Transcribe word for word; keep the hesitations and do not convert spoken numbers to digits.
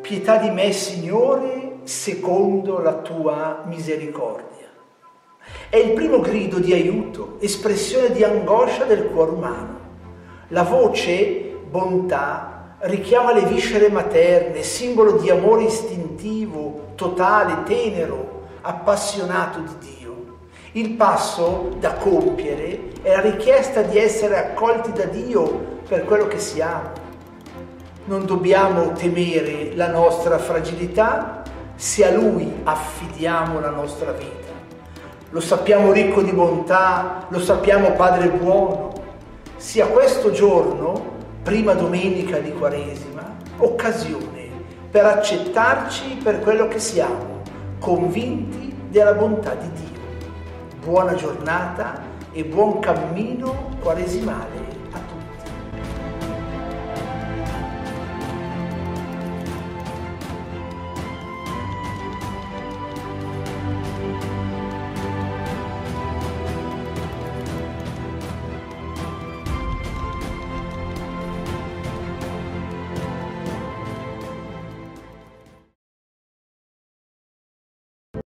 pietà di me, Signore, secondo la tua misericordia. È il primo grido di aiuto, espressione di angoscia del cuore umano. La voce bontà richiama le viscere materne, simbolo di amore istintivo, totale, tenero, appassionato di Dio. Il passo da compiere è la richiesta di essere accolti da Dio per quello che siamo. Non dobbiamo temere la nostra fragilità se a Lui affidiamo la nostra vita. Lo sappiamo ricco di bontà, lo sappiamo Padre buono. Sia questo giorno, prima domenica di Quaresima, occasione per accettarci per quello che siamo, convinti della bontà di Dio. Buona giornata e buon cammino quaresimale.